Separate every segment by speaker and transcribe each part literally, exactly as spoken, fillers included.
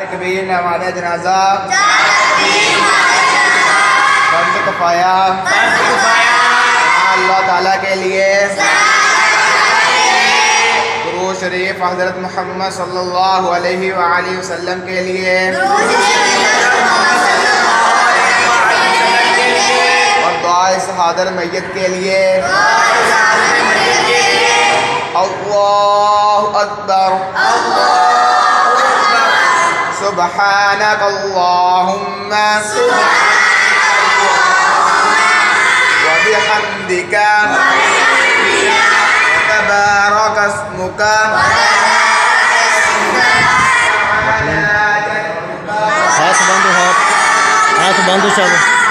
Speaker 1: तकबीर नमाज़ जनाजा फर्ज़ किफ़ाया अल्लाह ताला के लिए दुरूद शरीफ हज़रत मोहम्मद सल्लल्लाहु अलैहि वआलिहि वसल्लम के लिए और दुआए शहादत मैयत के लिए। अल्लाहु अकबर सुब्हानक अल्लाहुम्मा व बिहम्दिका व तबारक अस्मुका।
Speaker 2: हाथ बंद हाथ हाथ बंद सब।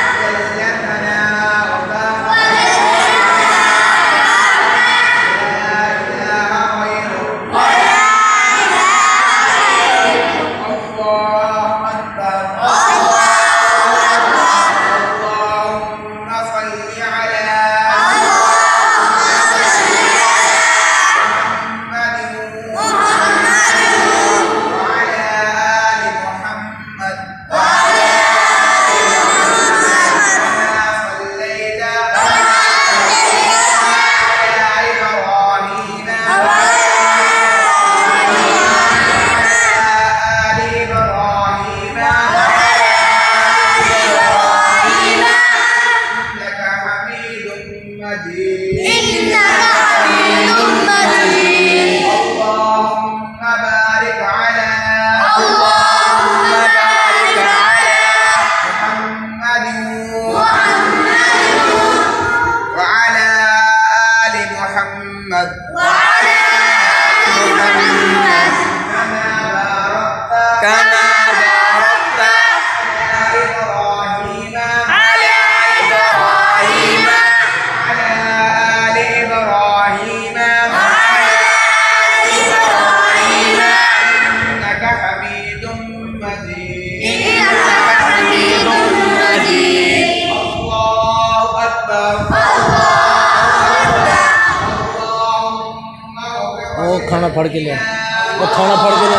Speaker 2: वो खाना फड़ के ले वो खाना फड़ के ले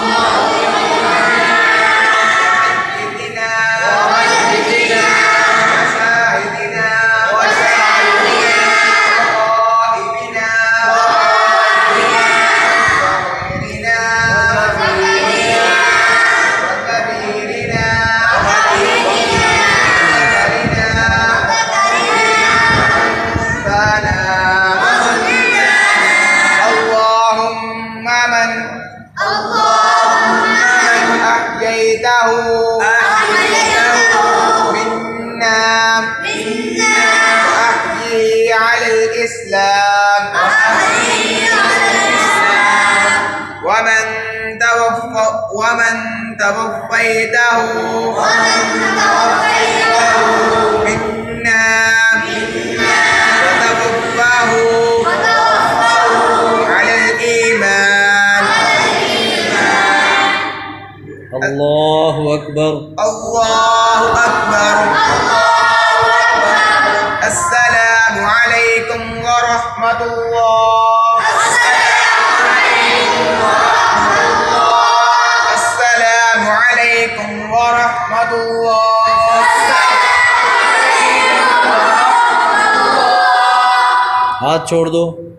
Speaker 1: الإسلام ومن توفى ومن توفيته منا وتوفاه على الإيمان.
Speaker 2: الله أكبر
Speaker 1: الله أكبر. السلام عليكم ورحمة الله. السلام عليكم ورحمة الله.
Speaker 2: हाथ छोड़ दो।